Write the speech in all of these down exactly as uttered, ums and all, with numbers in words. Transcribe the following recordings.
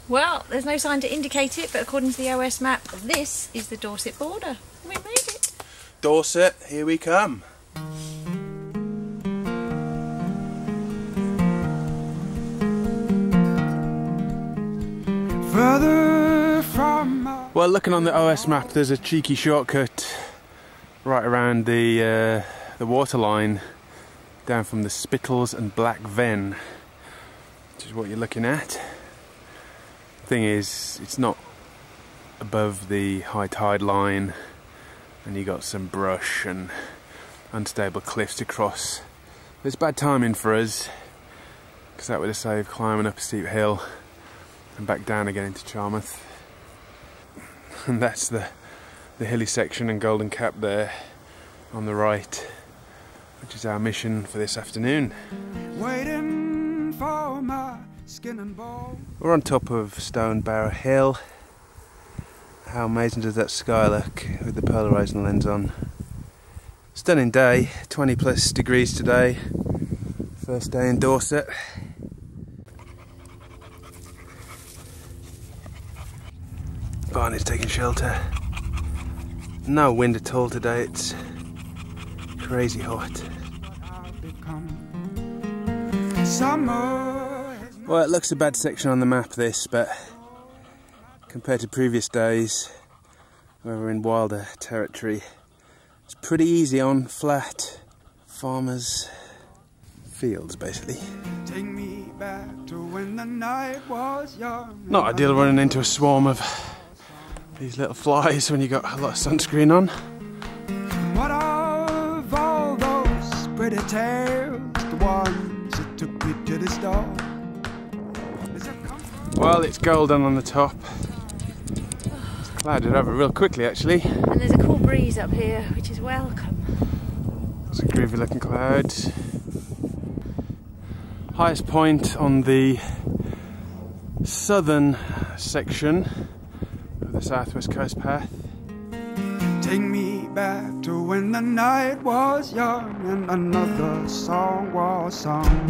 Well, there's no sign to indicate it, but according to the O S map, this is the Dorset border. We made it. Dorset, here we come. Further from my... Well, looking on the O S map, there's a cheeky shortcut right around the uh, the waterline down from the Spittles and Black Ven, which is what you're looking at. Thing is, it's not above the high tide line, and you got some brush and unstable cliffs to cross. It's bad timing for us, because that would have saved climbing up a steep hill and back down again into Charmouth. And that's the the hilly section and Golden Cap there on the right, which is our mission for this afternoon. Waiting for my skin and bone. We're on top of Stone Barrow Hill. How amazing does that sky look with the polarising lens on. Stunning day, twenty plus degrees today. First day in Dorset. Barney's taking shelter. No wind at all today, it's crazy hot. Well, it looks a bad section on the map, this, but compared to previous days where we're in wilder territory, it's pretty easy on flat farmers' fields, basically. Take me back to when the night was young. Not ideal running into a swarm of these little flies when you got a lot of sunscreen on. What of all those pretty tales, the ones that took me to the store? Well, it's golden on the top. It's clouded over real quickly, actually. And there's a cool breeze up here, which is welcome. It's a groovy looking cloud. Highest point on the southern section of the Southwest Coast Path. Take me back to when the night was young and another song was sung.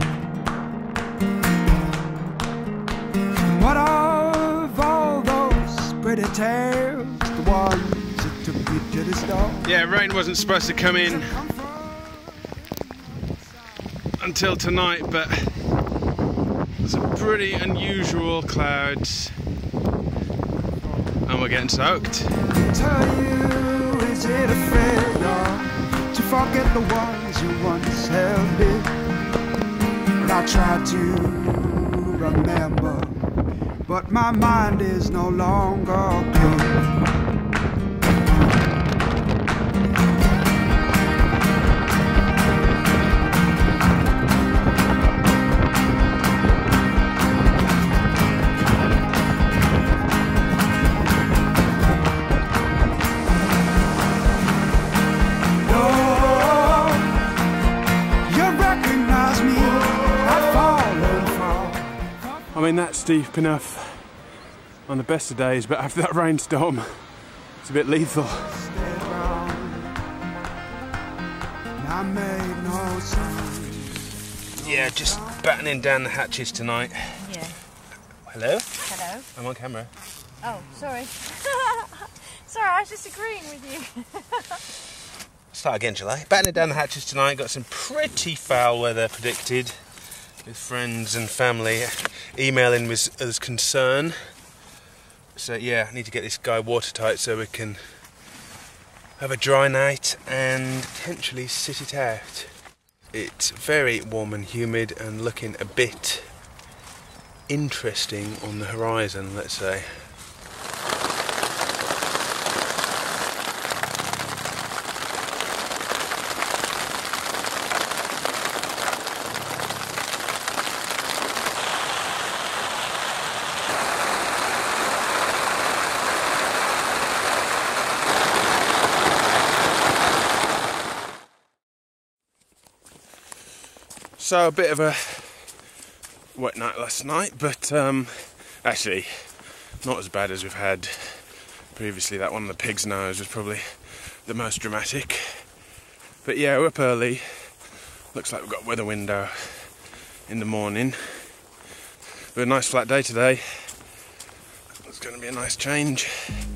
What of all those pretty tales, the ones that took me to the store? Yeah, rain wasn't supposed to come in until tonight, but there's a pretty unusual clouds and we're getting soaked. Tell you, is it a failure to forget the ones you once held dear? And I try to remember, but my mind is no longer clear. I mean, that's steep enough on the best of days, but after that rainstorm, it's a bit lethal. Yeah, just battening down the hatches tonight. Yeah. Hello? Hello. I'm on camera. Oh, sorry. Sorry, I was just agreeing with you. Start again, shall I? Battening down the hatches tonight, got some pretty foul weather predicted, with friends and family emailing with us concern. So yeah, I need to get this guy watertight so we can have a dry night and potentially sit it out. It's very warm and humid and looking a bit interesting on the horizon, let's say. So a bit of a wet night last night, but um, actually not as bad as we've had previously. That one on the pig's nose was probably the most dramatic. But yeah, we're up early. Looks like we've got a weather window in the morning. But a nice flat day today. going to be a nice change.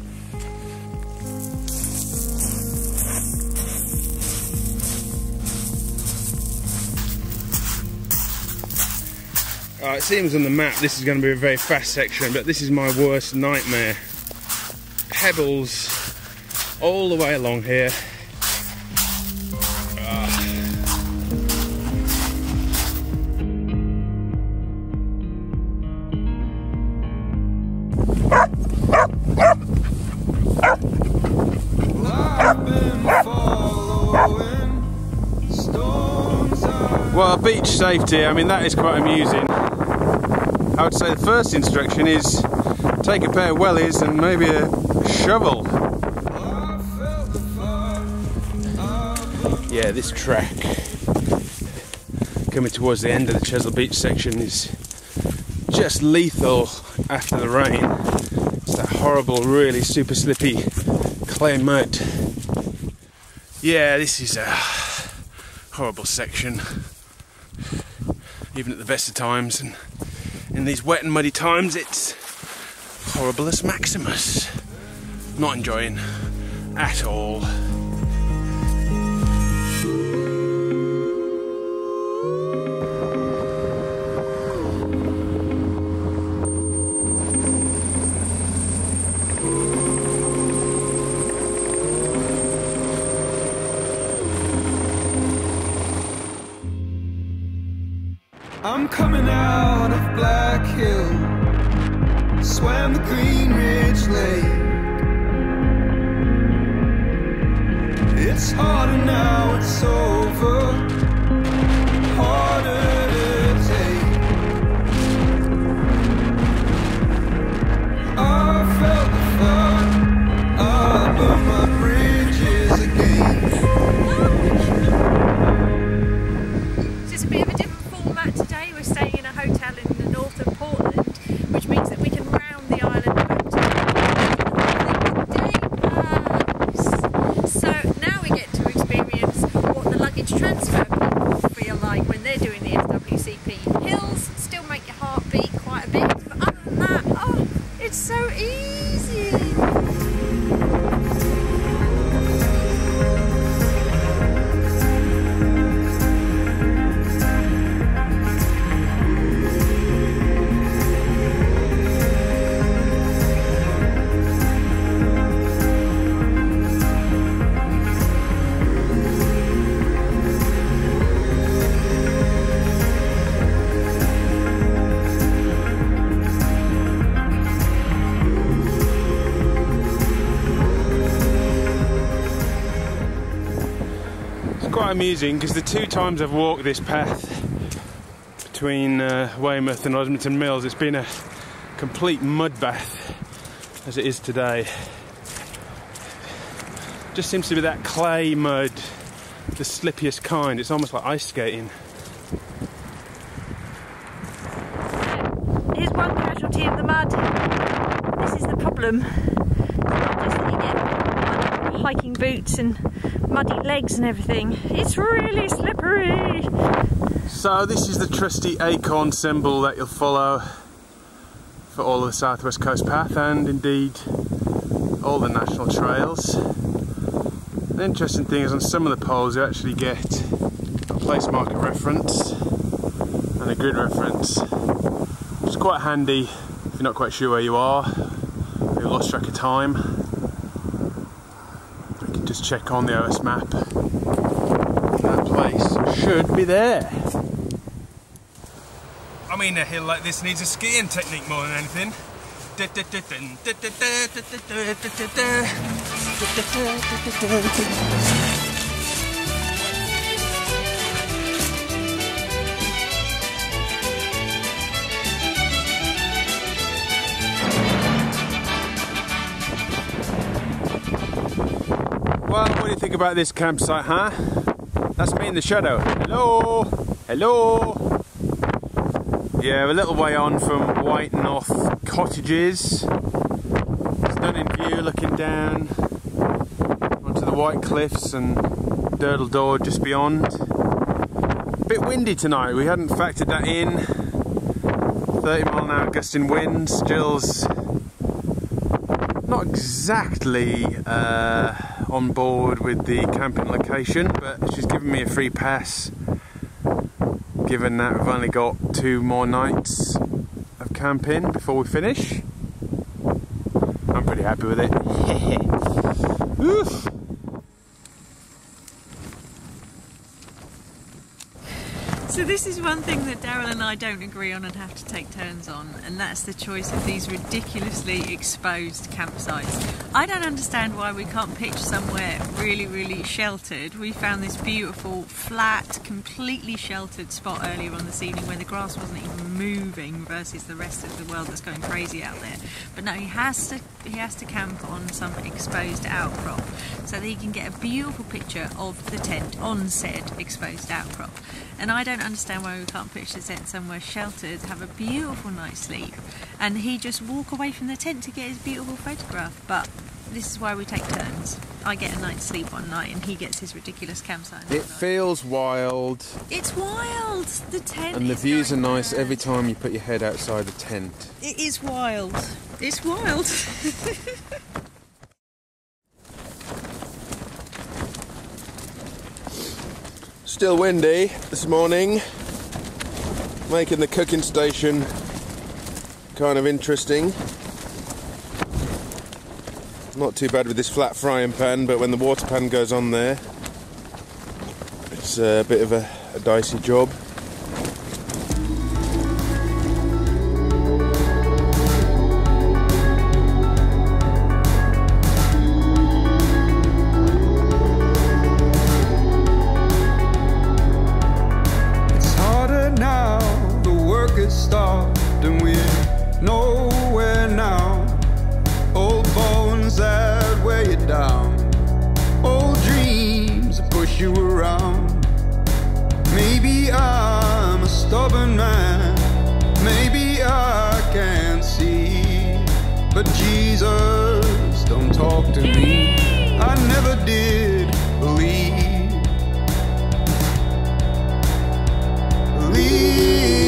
Uh, it seems on the map this is going to be a very fast section, but this is my worst nightmare. Pebbles all the way along here. Well, beach safety, I mean, that is quite amusing. I would say the first instruction is take a pair of wellies and maybe a shovel. Yeah, this track coming towards the end of the Chesil Beach section is just lethal after the rain. It's that horrible, really super slippy clay mud. Yeah, this is a horrible section, even at the best of times, and in these wet and muddy times it's horribilis maximus. Not enjoying at all. I'm coming out of Black Hill, swam the Green Ridge Lake. It's harder now, it's over, harder to take. I felt the fire, I burned my bridges again. It's a bit of a different format today. We're staying in a hotel in the north of Portland, which means that we can round the island back to the day pass. So now we get to experience what the luggage transfer people feel like when they're doing the S W C P. Hills still make your heart beat quite a bit, but other than that, oh, it's so easy. Quite amusing because the two times I've walked this path between uh, Weymouth and Osmington Mills, it's been a complete mud bath as it is today. Just seems to be that clay mud, the slippiest kind. It's almost like ice skating. Here's one casualty of the mud. This is the problem. It's not just that you get mud, hiking boots and muddy legs and everything. It's really slippery. So this is the trusty acorn symbol that you'll follow for all of the South West Coast Path and indeed all the national trails. The interesting thing is on some of the poles you actually get a place marker reference and a grid reference, which is quite handy if you're not quite sure where you are, or you've lost track of time. You can just check on the O S map. That place should be there. I mean, a hill like this needs a skiing technique more than anything. Well, what do you think about this campsite, huh? That's me in the shadow. Hello? Hello? Yeah, we're a little way on from White North Cottages. Stunning view looking down onto the White Cliffs and Durdle Door just beyond. A bit windy tonight, we hadn't factored that in. thirty mile an hour gusting winds. Jill's Not exactly uh, on board with the camping location, but she's given me a free pass, given that we've only got two more nights of camping before we finish. I'm pretty happy with it. Oof. So this is one thing that Daryl and I don't agree on and have to take turns on, and that's the choice of these ridiculously exposed campsites. I don't understand why we can't pitch somewhere really, really sheltered. We found this beautiful, flat, completely sheltered spot earlier on this evening where the grass wasn't even moving versus the rest of the world that's going crazy out there. But no, he has to he has to camp on some exposed outcrop so that he can get a beautiful picture of the tent on said exposed outcrop. And I don't understand why we can't pitch the tent somewhere sheltered, have a beautiful night's sleep, and he just walk away from the tent to get his beautiful photograph. But this is why we take turns. I get a night's sleep one night and he gets his ridiculous campsite. It feels wild. It's wild. The tent And the is views are going nice mad. every time you put your head outside the tent. It is wild. It's wild. Still windy this morning, making the cooking station kind of interesting. Not too bad with this flat frying pan, but when the water pan goes on there, it's a bit of a, a dicey job. Stopped and we're nowhere now. Old bones that weigh you down, old dreams that push you around. Maybe I'm a stubborn man, maybe I can't see, but Jesus, don't talk to me. I never did believe. Believe.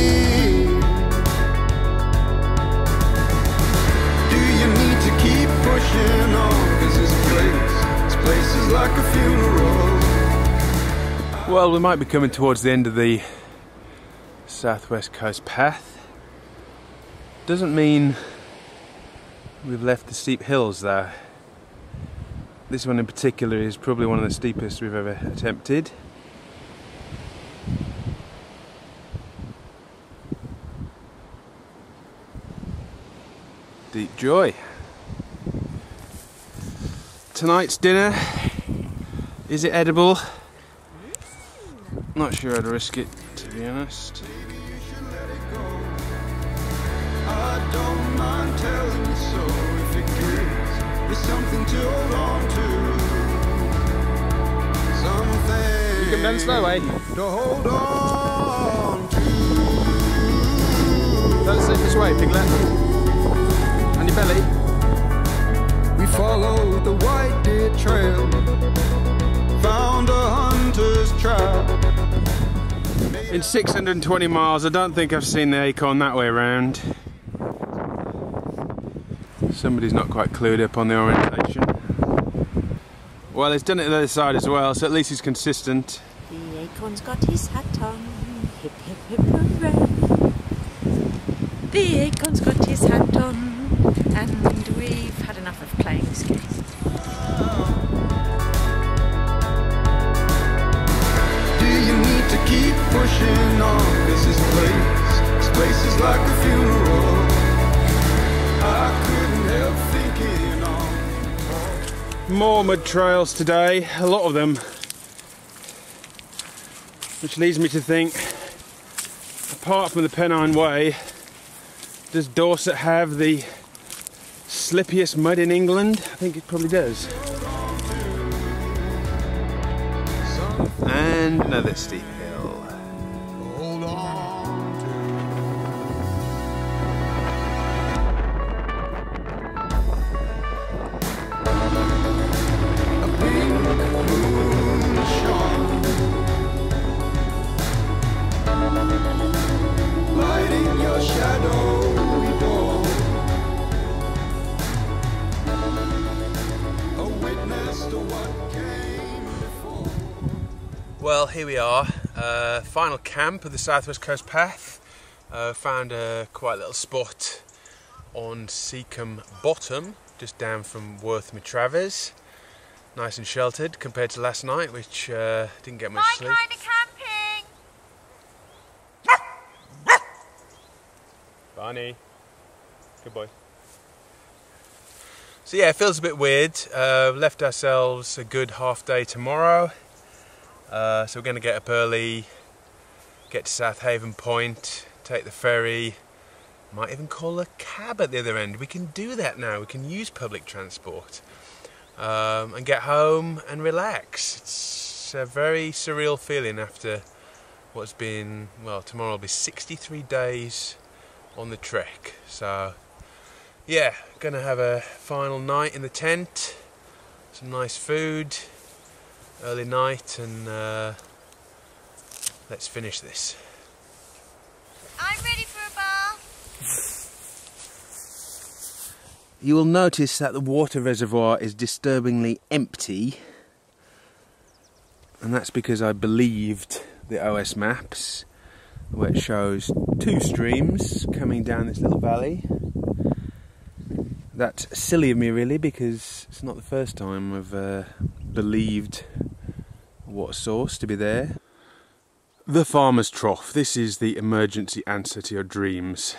Pushing on, 'cause this place, this place is like a funeral. Well, we might be coming towards the end of the southwest coast path. Doesn't mean we've left the steep hills though. This one in particular is probably one of the steepest we've ever attempted. Deep joy. Tonight's dinner, is it edible? Not sure I'd risk it, to be honest. I don't mind telling you so if it gives you something to hold on to. Something You come down the slow way. to hold on to. That's it, this way, piglet. On your belly. We followed the white deer trail, found a hunter's trap. In six hundred twenty miles, I don't think I've seen the acorn that way around. Somebody's not quite clued up on the orientation. Well, he's done it the other side as well, so at least he's consistent. The acorn's got his hat on, hip hip hip hooray. The acorn's got his hat on, and we've had enough of playing this game. Do you need to keep pushing on? 'Cause this place, this place is like a funeral. I couldn't help thinking on. More mud trails today, a lot of them. Which leads me to think, apart from the Pennine Way, does Dorset have the slippiest mud in England? I think it probably does. And another steep hill. Hold on to. A pink moon shone, lighting your shadowy door. Well, here we are, uh, final camp of the Southwest Coast Path. Uh, found a quite little spot on Seacombe Bottom, just down from Worth-my-Travers. Nice and sheltered compared to last night, which uh, didn't get much My sleep. kind of camping! Barney, good boy. So yeah, it feels a bit weird. Uh, we've left ourselves a good half day tomorrow. Uh, so we're going to get up early, get to South Haven Point, take the ferry, might even call a cab at the other end. We can do that now, we can use public transport. Um, and get home and relax. It's a very surreal feeling after what's been, well, tomorrow will be sixty-three days on the trek. So yeah, gonna have a final night in the tent, some nice food, early night, and uh, let's finish this. I'm ready for a bath. You will notice that the water reservoir is disturbingly empty, and that's because I believed the O S maps, where it shows two streams coming down this little valley. That's silly of me really, because it's not the first time I've uh, believed a water source to be there. The Farmer's Trough, this is the emergency answer to your dreams.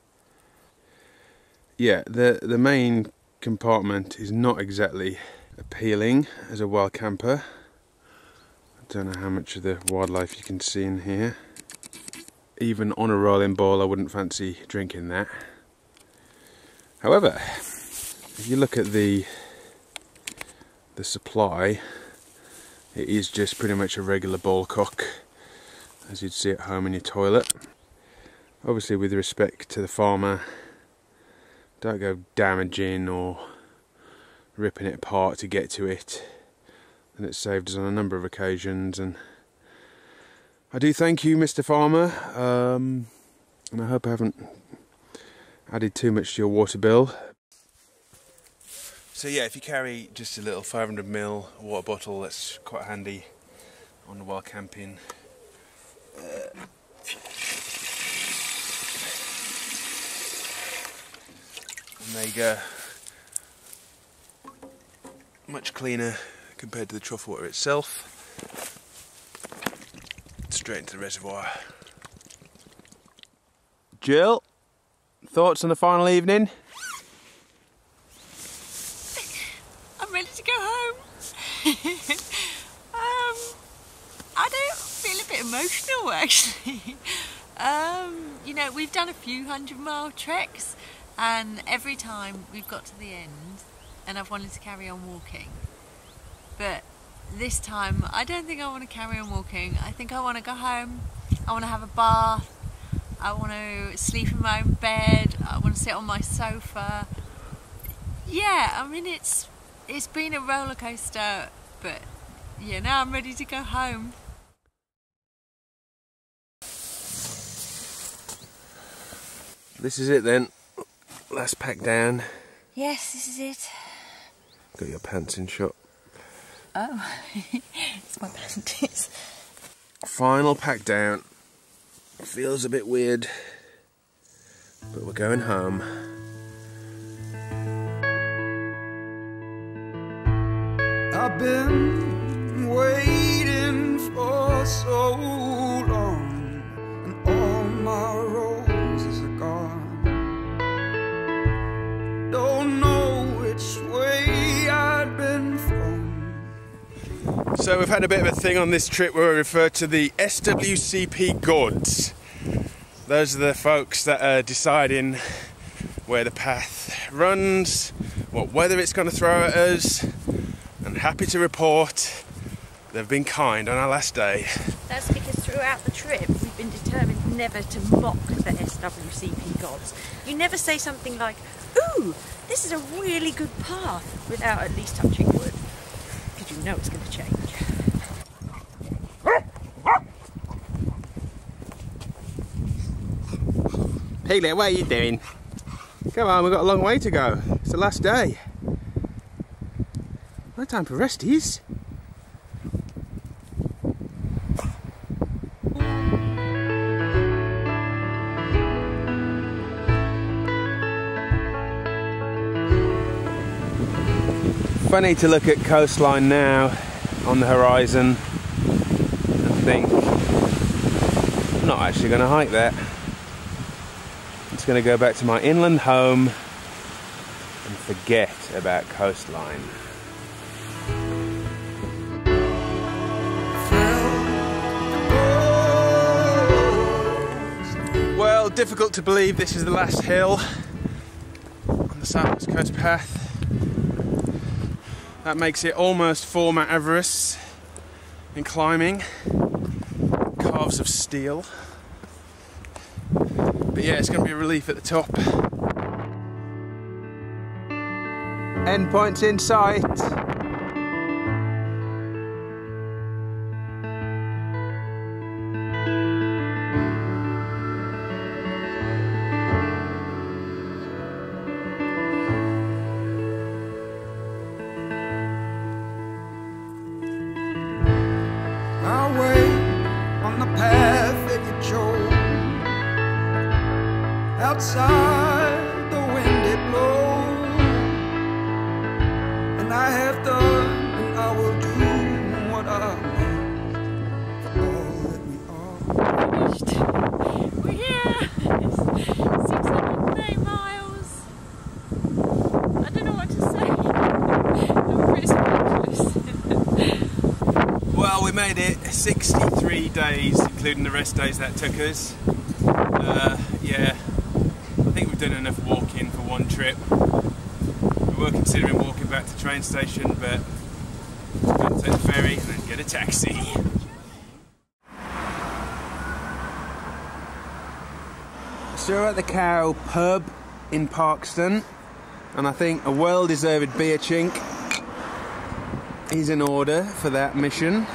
Yeah, the, the main compartment is not exactly appealing as a wild camper. I don't know how much of the wildlife you can see in here. Even on a rolling ball, I wouldn't fancy drinking that. However, if you look at the the supply, it is just pretty much a regular ball cock, as you'd see at home in your toilet. Obviously, with respect to the farmer, don't go damaging or ripping it apart to get to it. And it's saved us on a number of occasions, and I do thank you, Mister Farmer, um, and I hope I haven't added too much to your water bill. So yeah, if you carry just a little five hundred mil water bottle, that's quite handy on the wild camping. Uh, and there you go. Much cleaner compared to the trough water itself. Straight into the reservoir. Jill, thoughts on the final evening? I'm ready to go home. um, I don't feel a bit emotional actually. um, you know, we've done a few hundred mile treks, and every time we've got to the end and I've wanted to carry on walking. But this time I don't think I want to carry on walking. I think I want to go home, I want to have a bath, I want to sleep in my own bed, I want to sit on my sofa. Yeah, I mean it's it's been a roller coaster, but yeah, now I'm ready to go home. This is it then. Last pack down. Yes, this is it. Got your pants in shot. Oh, it's my panties. Final pack down. Feels a bit weird, but we're going home. I've been waiting for so long, and all my roses are gone. Don't know which way I'd been from. So we've had a bit of a thing on this trip where we refer to the S W C P gods. Those are the folks that are deciding where the path runs, what weather it's going to throw at us, and happy to report they've been kind on our last day. That's because throughout the trip we've been determined never to mock the S W C P gods. You never say something like, ooh, this is a really good path, without at least touching wood, because you know it's going to change. Piglet, what are you doing? Come on, we've got a long way to go. It's the last day. No time for resties. funny to look at coastline now on the horizon and think, I'm not actually going to hike that. It's going to go back to my inland home and forget about coastline. Well, difficult to believe this is the last hill on the South Coast Path. That makes it almost four Mount Everests in climbing, calves of steel. But yeah, it's going to be a relief at the top. Endpoints in sight. I'll wait on the path that you chose. Outside the wind it blows, and I have done and I will do what I must for all that we are. Finished. We're here. six hundred eight miles. I don't know what to say. I'm pretty speechless. Well, we made it sixty-three days, including the rest days that took us. Uh, yeah. I think we've done enough walking for one trip. We were considering walking back to the train station, but we're going to take the ferry and then get a taxi. So we're at the Cow pub in Parkston, and I think a well-deserved beer chink is in order for that mission.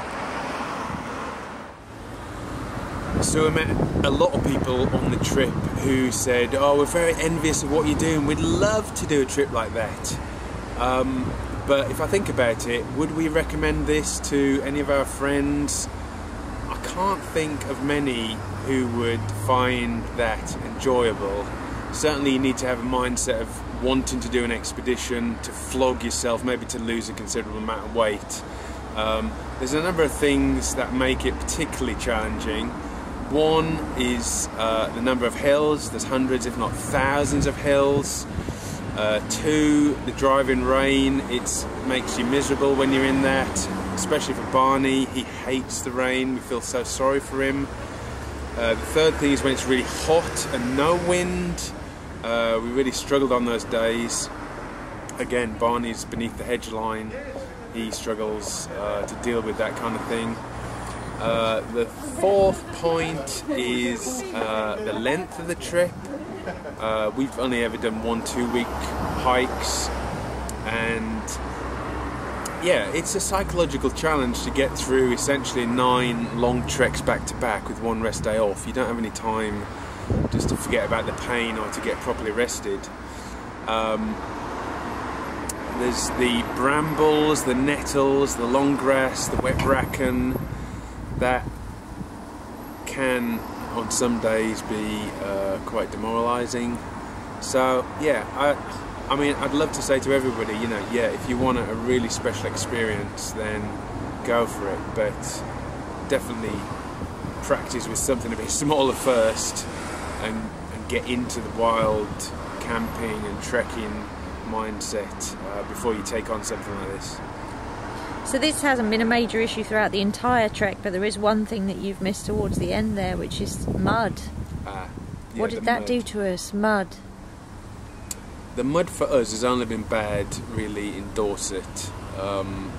So we met a lot of people on the trip who said, oh, we're very envious of what you're doing, we'd love to do a trip like that. Um, but if I think about it, would we recommend this to any of our friends? I can't think of many who would find that enjoyable. Certainly you need to have a mindset of wanting to do an expedition, to flog yourself, maybe to lose a considerable amount of weight. Um, there's a number of things that make it particularly challenging. One is uh, the number of hills. There's hundreds, if not thousands of hills. Uh, two, the driving rain. It makes you miserable when you're in that, especially for Barney. He hates the rain. We feel so sorry for him. Uh, the third thing is when it's really hot and no wind. Uh, we really struggled on those days. Again, Barney's beneath the hedge line. He struggles uh, to deal with that kind of thing. Uh, the fourth point is uh, the length of the trip. Uh, we've only ever done one two-week hikes, and yeah, it's a psychological challenge to get through essentially nine long treks back to back with one rest day off. You don't have any time just to forget about the pain or to get properly rested. Um, there's the brambles, the nettles, the long grass, the wet bracken. That can, on some days, be uh, quite demoralising. So yeah, I, I mean, I'd love to say to everybody, you know, yeah, if you want a really special experience, then go for it. But definitely practice with something a bit smaller first, and, and get into the wild camping and trekking mindset uh, before you take on something like this. So this hasn't been a major issue throughout the entire trek, but there is one thing that you've missed towards the end there, which is mud. Ah, yeah, what did that mud. do to us? Mud. The mud for us has only been bad, really, in Dorset. Um,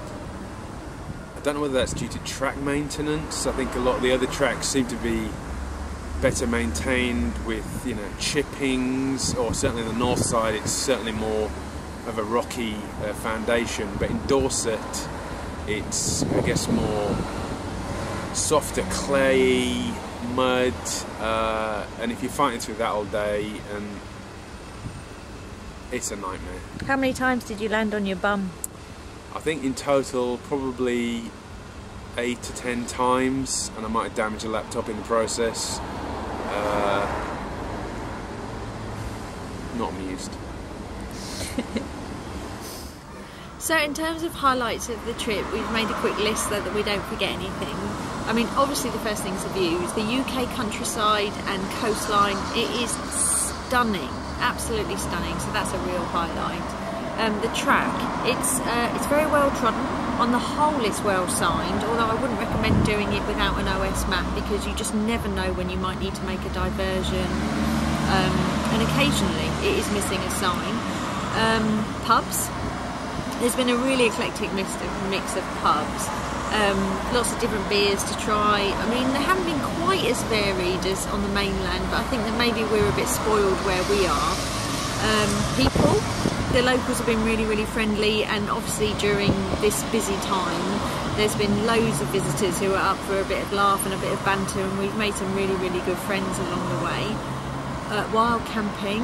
I don't know whether that's due to track maintenance. I think a lot of the other tracks seem to be better maintained with, you know, chippings, or certainly on the north side it's certainly more of a rocky uh, foundation, but in Dorset it's, I guess, more softer clay, mud, uh, and if you're fighting through that all day, and it's a nightmare. How many times did you land on your bum? I think in total probably eight to ten times, and I might have damaged a laptop in the process. Uh, not amused. So in terms of highlights of the trip, we've made a quick list so that we don't forget anything. I mean, obviously the first things to view is the U K countryside and coastline. It is stunning, absolutely stunning, so that's a real highlight. Um, the track, it's, uh, it's very well trodden. On the whole it's well signed, although I wouldn't recommend doing it without an O S map because you just never know when you might need to make a diversion. Um, and occasionally it is missing a sign. Um, pubs. There's been a really eclectic mix of, mix of pubs, um, lots of different beers to try. I mean, they haven't been quite as varied as on the mainland, but I think that maybe we're a bit spoiled where we are. Um, people, the locals have been really, really friendly, and obviously during this busy time, there's been loads of visitors who are up for a bit of laugh and a bit of banter, and we've made some really, really good friends along the way. Uh, wild camping.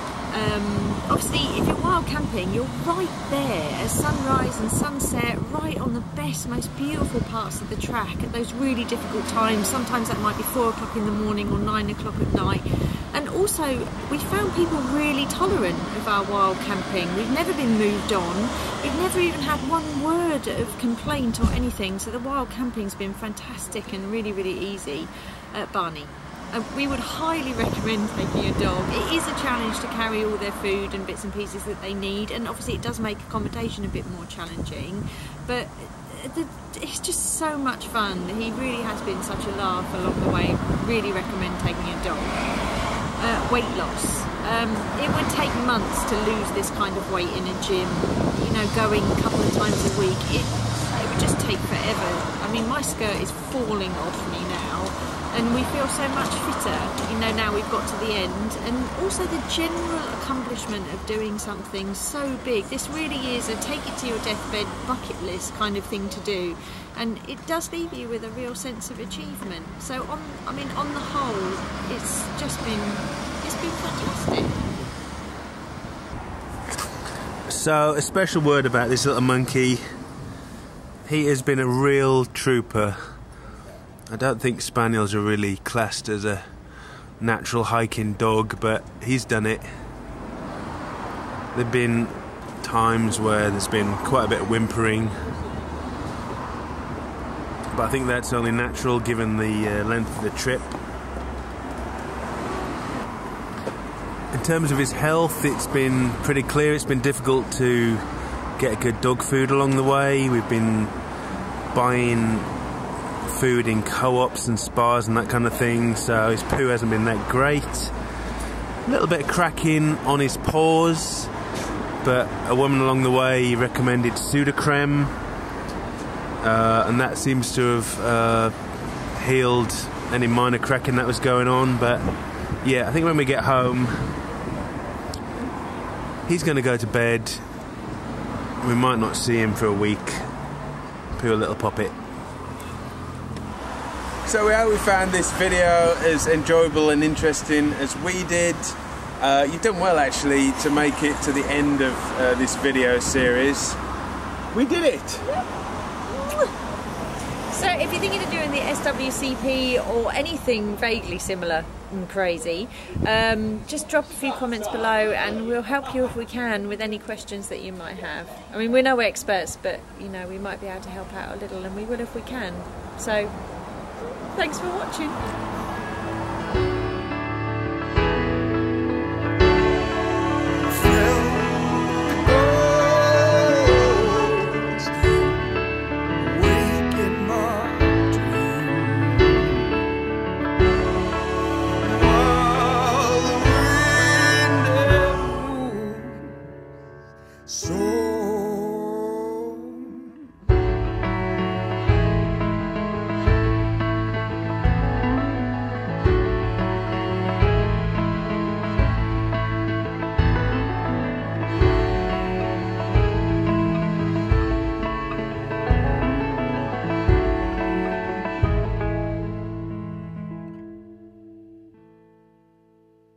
Um, obviously, if you're wild camping, you're right there at sunrise and sunset, right on the best, most beautiful parts of the track at those really difficult times. Sometimes that might be four o'clock in the morning or nine o'clock at night. And also, we found people really tolerant of our wild camping. We've never been moved on. We've never even had one word of complaint or anything. So the wild camping's been fantastic and really, really easy at Barney. Uh, we would highly recommend taking a dog. It is a challenge to carry all their food and bits and pieces that they need, and obviously it does make accommodation a bit more challenging, but the, it's just so much fun. He really has been such a laugh along the way. Really recommend taking a dog. Uh, weight loss. Um, it would take months to lose this kind of weight in a gym, you know, going a couple of times a week. It, it would just take forever. I mean, my skirt is falling off me now. And we feel so much fitter, you know, now we've got to the end. And also the general accomplishment of doing something so big. This really is a take it to your deathbed bucket list kind of thing to do. And it does leave you with a real sense of achievement. So, on, I mean, on the whole, it's just been, it's been fantastic. So, a special word about this little monkey. He has been a real trooper. I don't think spaniels are really classed as a natural hiking dog, but he's done it. There have been times where there's been quite a bit of whimpering, but I think that's only natural given the uh, length of the trip. In terms of his health, it's been pretty clear. It's been difficult to get good dog food along the way. We've been buying food in co-ops and spas and that kind of thing, so his poo hasn't been that great. A little bit of cracking on his paws, but a woman along the way recommended Sudocrem, uh, and that seems to have uh, healed any minor cracking that was going on. But yeah, I think when we get home, he's going to go to bed. We might not see him for a week. Poor little puppet. So we hope we found this video as enjoyable and interesting as we did. Uh, you've done well actually to make it to the end of uh, this video series. We did it! So if you're thinking of doing the S W C P or anything vaguely similar and crazy, um, just drop a few comments below and we'll help you if we can with any questions that you might have. I mean, we're no experts, but you know, we might be able to help out a little, and we will if we can. So thanks for watching.